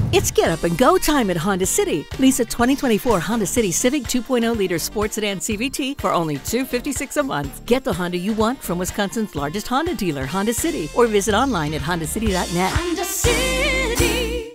It's get up and go time at Honda City. Lease a 2024 Honda City Civic 2.0-liter sports sedan CVT for only $256 a month. Get the Honda you want from Wisconsin's largest Honda dealer, Honda City, or visit online at hondacity.net. Honda City.